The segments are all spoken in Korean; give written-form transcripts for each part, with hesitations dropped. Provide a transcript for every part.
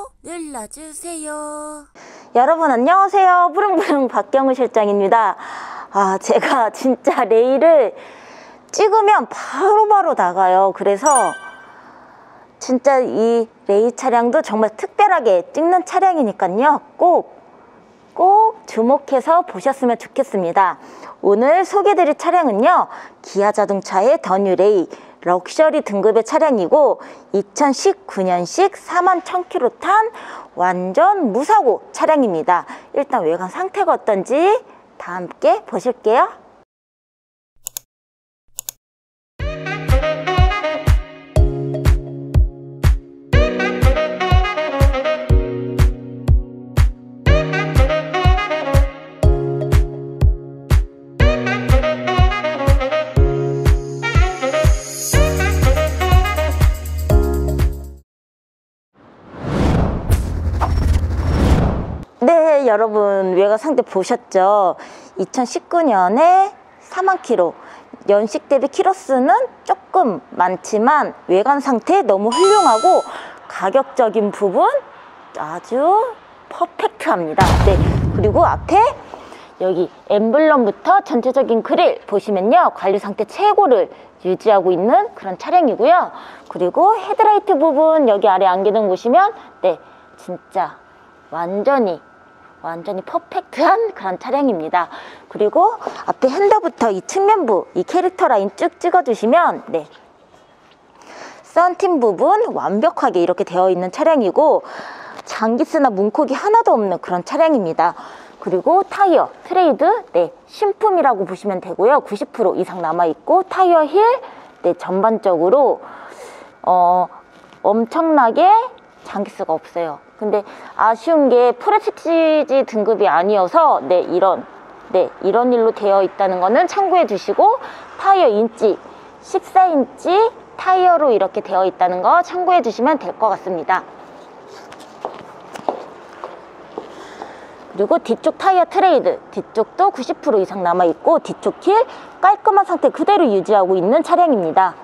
눌러주세요. 여러분 안녕하세요. 부릉부릉 박경우 실장입니다. 제가 진짜 레일을 찍으면 바로바로 나가요. 그래서 진짜 이 레일 차량도 정말 특별하게 찍는 차량이니까요. 꼭 주목해서 보셨으면 좋겠습니다. 오늘 소개해드릴 차량은요, 기아 자동차의 더 뉴 레일 럭셔리 등급의 차량이고 2019년식 41,000km 탄 완전 무사고 차량입니다. 일단 외관 상태가 어떤지 다 함께 보실게요. 네, 여러분 외관 상태 보셨죠? 2019년에 4만 킬로, 연식 대비 키로수는 조금 많지만 외관 상태 너무 훌륭하고 가격적인 부분 아주 퍼펙트합니다. 네, 그리고 앞에 여기 엠블럼부터 전체적인 그릴 보시면요, 관리 상태 최고를 유지하고 있는 그런 차량이고요. 그리고 헤드라이트 부분 여기 아래 안개등 보시면 네, 진짜 완전히 퍼펙트한 그런 차량입니다. 그리고 앞에 핸더부터 이 측면부 이 캐릭터 라인 쭉 찍어주시면 네, 썬팅 부분 완벽하게 이렇게 되어 있는 차량이고 장기스나 문콕이 하나도 없는 그런 차량입니다. 그리고 타이어 트레이드 네, 신품이라고 보시면 되고요. 90% 이상 남아있고 타이어 힐 네, 전반적으로 엄청나게 장기스가 없어요. 근데 아쉬운 게 프레스티지 등급이 아니어서 이런 일로 되어 있다는 거는 참고해 주시고, 타이어 인치 14인치 타이어로 이렇게 되어 있다는 거 참고해 주시면 될 것 같습니다. 그리고 뒤쪽 타이어 트레이드 뒤쪽도 90% 이상 남아있고 뒤쪽 힐 깔끔한 상태 그대로 유지하고 있는 차량입니다.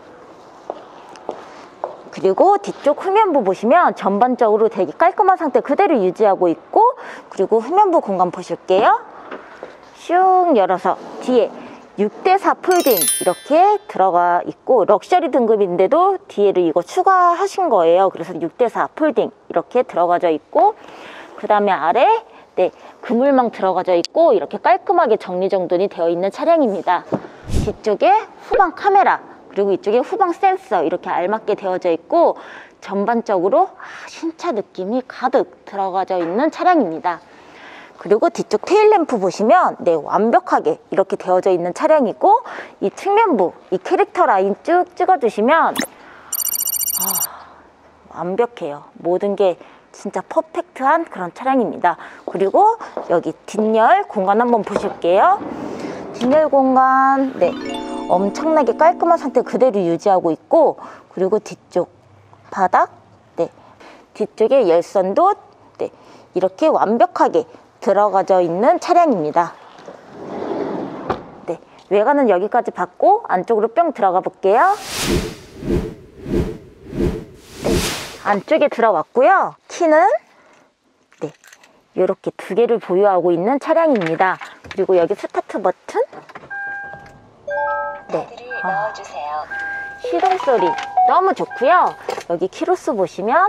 그리고 뒤쪽 후면부 보시면 전반적으로 되게 깔끔한 상태 그대로 유지하고 있고, 그리고 후면부 공간 보실게요. 슉 열어서 뒤에 6대4 폴딩 이렇게 들어가 있고, 럭셔리 등급인데도 뒤에를 이거 추가하신 거예요. 그래서 6대4 폴딩 이렇게 들어가져 있고, 그 다음에 아래 그물망 들어가져 있고 이렇게 깔끔하게 정리정돈이 되어 있는 차량입니다. 뒤쪽에 후방 카메라 그리고 이쪽에 후방 센서 이렇게 알맞게 되어져 있고 전반적으로 신차 느낌이 가득 들어가져 있는 차량입니다. 그리고 뒤쪽 테일램프 보시면 완벽하게 이렇게 되어져 있는 차량이고, 이 측면부 이 캐릭터 라인 쭉 찍어주시면 완벽해요. 모든 게 진짜 퍼펙트한 그런 차량입니다. 그리고 여기 뒷열 공간 한번 보실게요. 뒷열 공간 엄청나게 깔끔한 상태 그대로 유지하고 있고, 그리고 뒤쪽 바닥 뒤쪽에 열선도 이렇게 완벽하게 들어가져 있는 차량입니다. 외관은 여기까지 봤고 안쪽으로 뿅 들어가 볼게요. 안쪽에 들어왔고요. 키는 이렇게 두 개를 보유하고 있는 차량입니다. 그리고 여기 스타트 버튼 시동 소리 너무 좋고요. 여기 키로수 보시면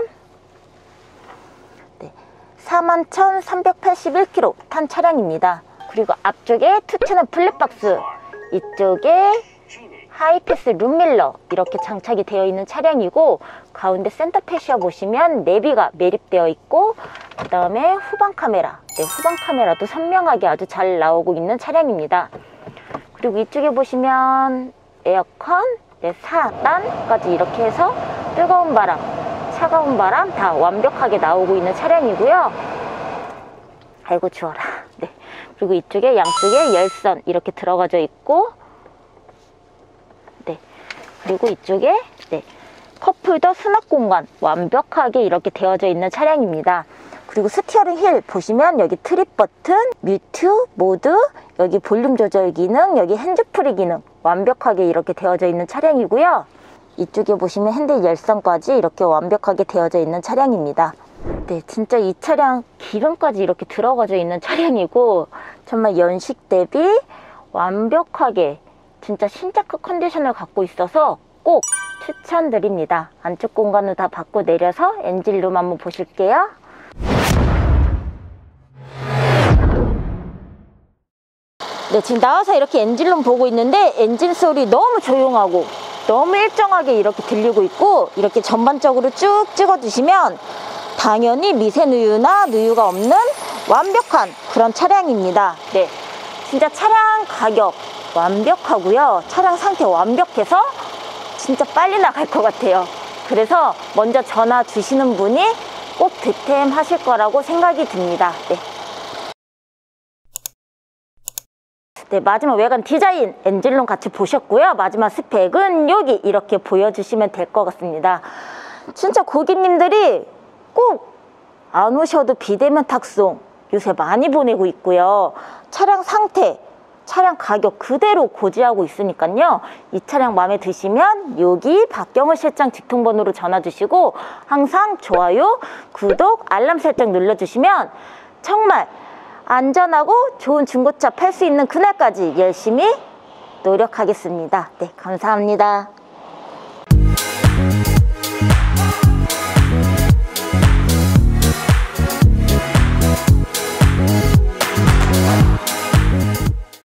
41,381km 탄 차량입니다. 그리고 앞쪽에 2채널 블랙박스, 이쪽에 하이패스 룸밀러 이렇게 장착이 되어 있는 차량이고, 가운데 센터 패시아 보시면 내비가 매립되어 있고, 그 다음에 후방 카메라 후방 카메라도 선명하게 아주 잘 나오고 있는 차량입니다. 그리고 이쪽에 보시면 에어컨 4단까지 이렇게 해서 뜨거운 바람 차가운 바람 다 완벽하게 나오고 있는 차량이고요. 아이고 추워라. 그리고 이쪽에 양쪽에 열선 이렇게 들어가져 있고, 그리고 이쪽에 컵홀더 수납 공간 완벽하게 이렇게 되어져 있는 차량입니다. 그리고 스티어링 휠 보시면 여기 트립 버튼, 뮤트, 모드, 여기 볼륨 조절 기능, 여기 핸즈프리 기능 완벽하게 이렇게 되어져 있는 차량이고요. 이쪽에 보시면 핸들 열선까지 이렇게 완벽하게 되어져 있는 차량입니다. 네, 진짜 이 차량 기름까지 이렇게 들어가져 있는 차량이고 정말 연식 대비 완벽하게 진짜 신차급 컨디션을 갖고 있어서 꼭 추천드립니다. 안쪽 공간을 다 받고 내려서 엔진룸 한번 보실게요. 네, 지금 나와서 이렇게 엔진룸 보고 있는데 엔진 소리 너무 조용하고 너무 일정하게 이렇게 들리고 있고, 이렇게 전반적으로 쭉 찍어주시면 당연히 미세누유나 누유가 없는 완벽한 그런 차량입니다. 네, 진짜 차량 가격 완벽하고요. 차량 상태 완벽해서 진짜 빨리 나갈 것 같아요. 그래서 먼저 전화 주시는 분이 꼭 득템하실 거라고 생각이 듭니다. 네. 네, 마지막 외관 디자인 엔진룸 같이 보셨고요. 마지막 스펙은 여기 이렇게 보여주시면 될 것 같습니다. 진짜 고객님들이 꼭 안 오셔도 비대면 탁송 요새 많이 보내고 있고요. 차량 상태, 차량 가격 그대로 고지하고 있으니까요. 이 차량 마음에 드시면 여기 박경호 실장 직통번호로 전화 주시고 항상 좋아요, 구독, 알람 설정 눌러주시면 정말 안전하고 좋은 중고차 팔 수 있는 그날까지 열심히 노력하겠습니다. 네, 감사합니다.